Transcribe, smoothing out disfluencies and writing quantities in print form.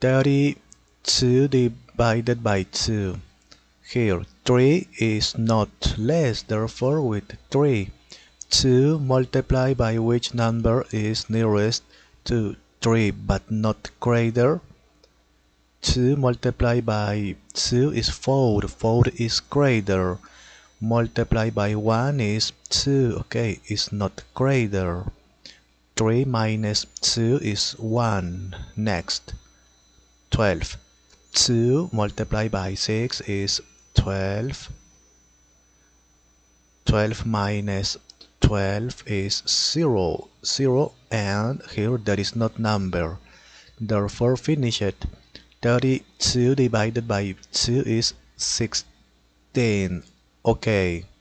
32 divided by 2. Here 3 is not less, therefore with 3. 2 multiplied by which number is nearest to 3 but not greater? 2 multiplied by 2 is 4. 4 is greater. Multiplied by 1 is 2. Okay, it's not greater. 3 minus 2 is 1. Next, 12. 2 multiplied by 6 is 12. 12 minus 12 is 0. 0, and here there is not number. Therefore, finish it. 32 divided by 2 is 16. Okay.